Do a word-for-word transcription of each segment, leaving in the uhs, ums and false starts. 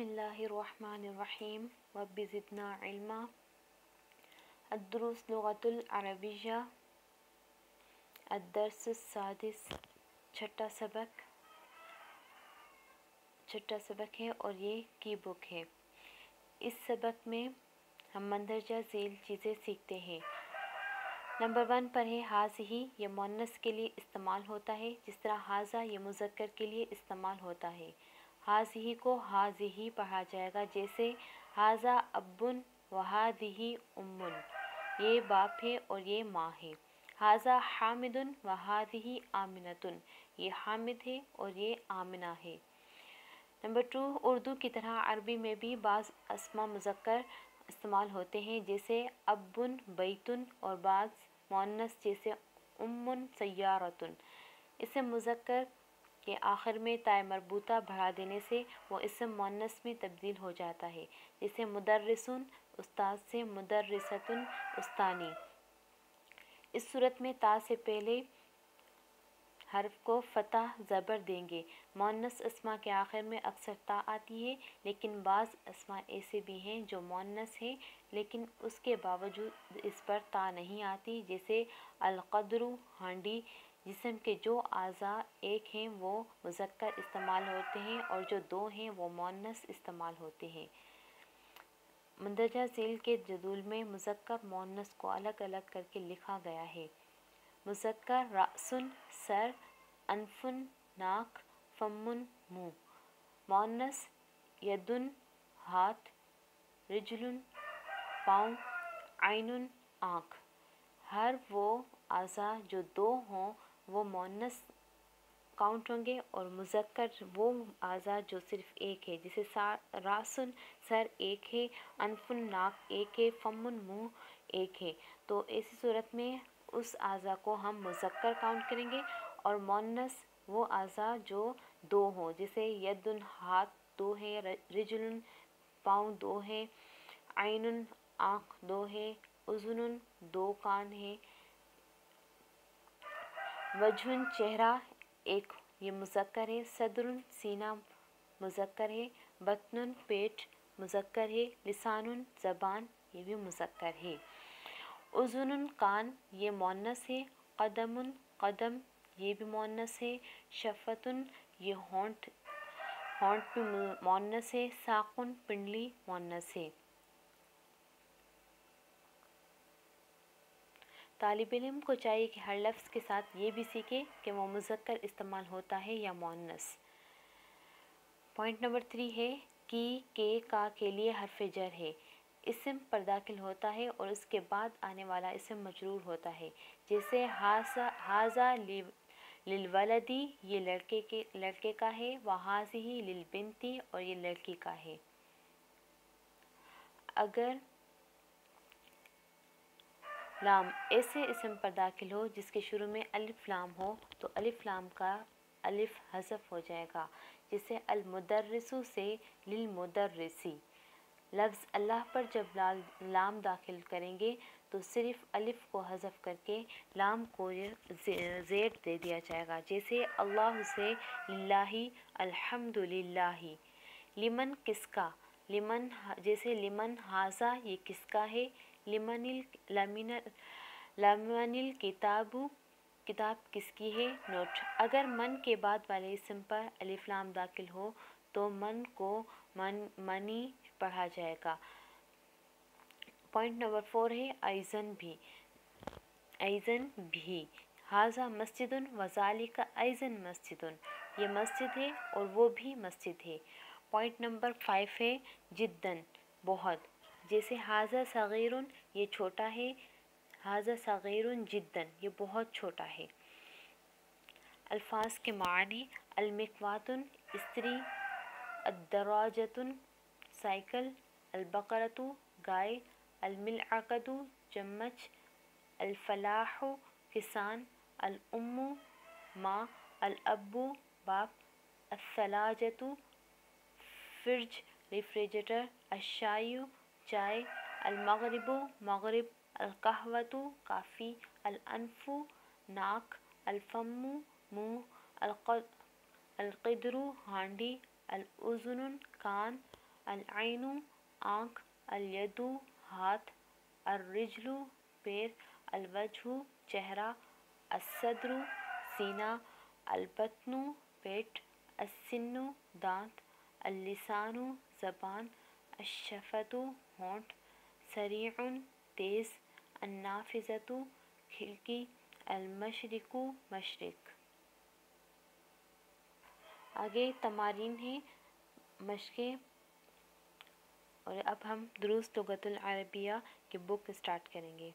بسم اللہ الرحمن الرحیم رب زدنا علما الدروس لغۃ العربیہ الدرس السادس چھٹا سبق چھٹا سبق ہے اور یہ کی بک ہے۔ اس سبق میں ہم مندرجہ ذیل چیزیں سیکھتے ہیں۔ نمبر ون پر ہے ہاذہی، یہ مؤنث کے لیے استعمال ہوتا ہے جس طرح ھذا یہ مذکر کے لیے استعمال ہوتا ہے۔ ہاذہی کو ھاذہی پڑھا جائے گا، جیسے ھذا اب و ھذہ ام، یہ باپ ہے اور یہ ماں ہے۔ ھذا حامد و ھذہ آمنۃ، یہ حامد ہے اور یہ آمنہ ہے۔ نمبر ٹو، اردو کی طرح عربی میں بھی بعض اسماء مذکر استعمال ہوتے ہیں، جیسے اب بیت، اور بعض مؤنث جیسے ام سیارۃ۔ اسم مذکر کے آخر میں تاء مربوطہ بڑھا دینے سے وہ اسم مؤنث میں تبدیل ہو جاتا ہے، جیسے مدرس استاد سے مدرسۃ استانی۔ اس صورت میں تا سے پہلے حرف کو فتح زبر دیں گے۔ مؤنث اسماء کے آخر میں اکثر تا آتی ہے، لیکن بعض اسماء ایسے بھی ہیں جو مؤنث ہیں لیکن اس کے باوجود اس پر تا نہیں آتی، جیسے القدر ہانڈی۔ جسم کے جو اعضاء ایک ہیں وہ مذکر استعمال ہوتے ہیں اور جو دو ہیں وہ مؤنث استعمال ہوتے ہیں۔ مندرجہ ذیل کے جدول میں مذکر مؤنث کو الگ الگ کر کے لکھا گیا ہے۔ مذکر رأس سر، انف ناک، فم منہ۔ مؤنث ید ہاتھ، رجل پاؤں، عین آنکھ۔ ہر وہ اعضاء جو دو ہوں وہ مؤنث کاؤنٹ ہوں گے اور مذکر وہ اعضاء جو صرف ایک ہے، جیسے رأس سر ایک ہے، انف ناک ایک ہے، فم منہ ایک ہے، تو ایسی صورت میں اس اعضاء کو ہم مذکر کاؤنٹ کریں گے، اور مؤنث وہ اعضاء جو دو ہوں، جیسے ید ہاتھ دو ہے، رجل پاؤں دو ہے، عین آنکھ دو ہے، اذن دو کان ہے، وجہ چہرہ ایک یہ مذکر ہے، صدر سینہ مذکر ہے، بطن پیٹ مذکر ہے، لسان زبان یہ بھی مذکر ہے، اذن کان یہ مؤنث ہے، قدم قدم یہ بھی مؤنث ہے، شفۃ یہ ہونٹ ہونٹ بھی مؤنث ہے، ساق پنڈلی مؤنث ہے۔ طالب علم کو چاہیے کہ ہر لفظ کے ساتھ یہ بھی سیکھے کہ وہ مذکر استعمال ہوتا ہے یا مؤنث۔ پوائنٹ نمبر تھری ہے کی کے کا کے لیے حرف جر ہے۔ اسم پر داخل ہوتا ہے اور اس کے بعد آنے والا اسم مجرور ہوتا ہے، جیسے ھذا للولد یہ لڑکے کے لڑکے کا ہے، وھذہ للبنت اور یہ لڑکی کا ہے۔ اگر لام ایسے اسم پر داخل ہو جس کے شروع میں الف لام ہو تو الف لام کا الف حذف ہو جائے گا، جیسے المدرس سے للمدرسی۔ لفظ اللہ پر جب لام داخل کریں گے تو صرف الف کو حذف کر کے لام کو زیر دے دیا جائے گا، جیسے اللہ سے للہ، الحمد للہ۔ لمن کس کا، لمن جیسے لمن ھذا یہ کس کا ہے، لمن لمن الکتاب کتاب کس کی ہے۔ نوٹ: اگر من کے بعد والے اسم پر الف لام داخل ہو تو من کو من منی پڑھا جائے گا۔ پوائنٹ نمبر فور ہے ایضاً بھی ایضاً بھی۔ ھذا مسجد و ذلک ایضاً مسجد، یہ مسجد ہے اور وہ بھی مسجد ہے۔ پوائنٹ نمبر فائیو ہے جداً بہت، جیسے ھذا صغیر یہ چھوٹا ہے، ھذا صغیر جداً یہ بہت چھوٹا ہے۔ الفاظ کے معنی: المکواۃ استری، الدراجۃ سائیکل، البقرۃ گائے، الملعقۃ چمچ، الفلاح کسان، الام ماں، الاب باپ، الثلاجۃ فریج ریفریجریٹر، الشائی چائے، المغرب مغرب، القہوۃ کافی، الانف ناک، الفم منہ، القدر ہانڈی، الاذن کان، العین آنکھ، الیدو ہاتھ، الرجل پیر، الوجہ چہرہ، الصدر سینہ، البطن پیٹ، السن دانت، اللسان زبان، الشفۃ ہونٹ، سریع تیز، النافذۃ کھڑکی، المشرق مشرق۔ آگے تمارین ہیں، مشقیں، اور اب ہم دروس لغت العربیہ کی بک اسٹارٹ کریں گے۔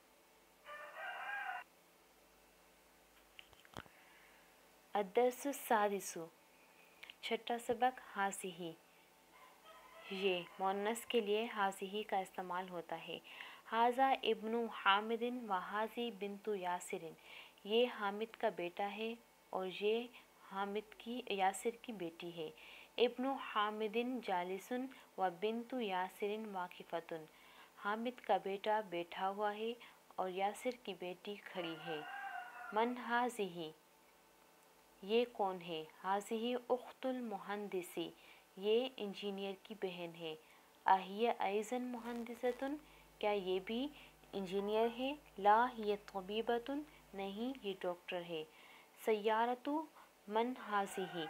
الدرس السادس، چھٹا سبق، ہاذہ، یہ مؤنث کے لیے ہاذہ کا استعمال ہوتا ہے۔ ھذا ابن حامد و ھذہ بنت یاسر، یہ حامد کا بیٹا ہے اور یہ حامد کی یاسر کی بیٹی ہے۔ ابن حامد جالس و بنت یاسر واقفۃ، حامد کا بیٹا بیٹھا ہوا ہے اور یاسر کی بیٹی کھڑی ہے۔ من ھذہ، یہ کون ہے؟ ھذہ اخت المہندس، یہ انجینئر کی بہن ہے۔ اہی ایضا مہندسۃ، کیا یہ بھی انجینئر ہے؟ لا ہی طبیبۃ، نہیں یہ ڈاکٹر ہے۔ سیارۃ من ھذہ،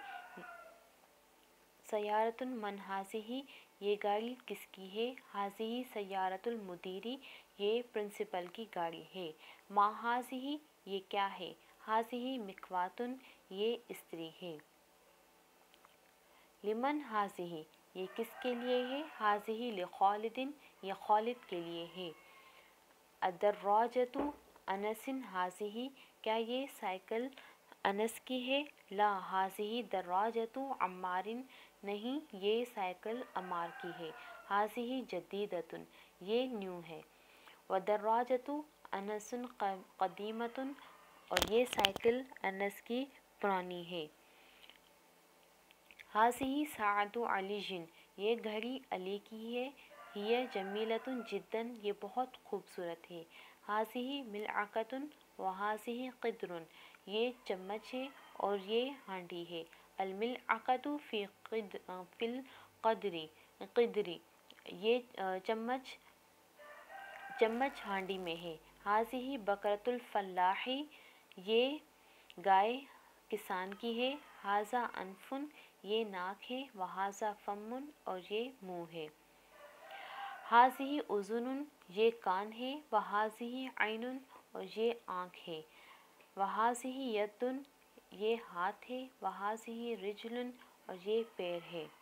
سیارۃ من ھذہ، یہ گاڑی کس کی ہے؟ ھذہ سیارۃ المدیر، یہ پرنسپل کی گاڑی ہے۔ ما ھذہ، یہ کیا ہے؟ ھذہ مکواۃ، یہ استری ہے۔ لمن ھذہ، یہ کس کے لیے ہے؟ ھذہ لخالد، یہ خالد کے لیے ہے۔ الدراجۃ انس ھذہ، کیا یہ سائیکل انس کی ہے؟ لا ھذہ دراجۃ عمار، نہیں یہ سائیکل عمار کی ہے۔ ھذہ جدیدۃ، یہ نیو ہے۔ ودراجۃ انس قدیمۃ، اور یہ سائیکل انس کی پرانی ہے۔ ھذہ ساعۃ علی، یہ گھڑی علی کی ہے۔ ہی جمیلۃ جداً، یہ بہت خوبصورت ہے۔ ھذہ ملعقۃ و ھذہ قدر، یہ چمچ ہے اور یہ ہانڈی ہے۔ الملعقۃ فی القدر، قدر، یہ چمچ چمچ ہانڈی میں ہے۔ ھذہ بقرۃ الفلاح، یہ گائے کسان کی ہے۔ ھذا انف، یہ ناک ہے۔ وھذا فم، اور یہ منہ ہے۔ ھذہ اذن، یہ کان ہے۔ وھذہ عین، اور یہ آنکھ ہے۔ وھذہ ید، یہ ہاتھ ہے۔ وھذہ رجل، اور یہ پیر ہے۔